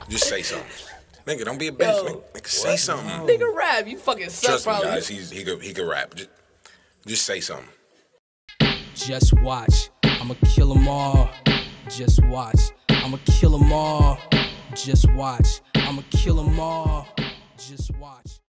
Just say something. Nigga, don't be a bitch. Nigga, say something. Nigga rap, you fucking suck. Trust probably. me, guys, he could rap. Just say something. Just watch, I'ma kill 'em all. Just watch, I'ma kill 'em all. Just watch, I'ma kill 'em all. Just watch.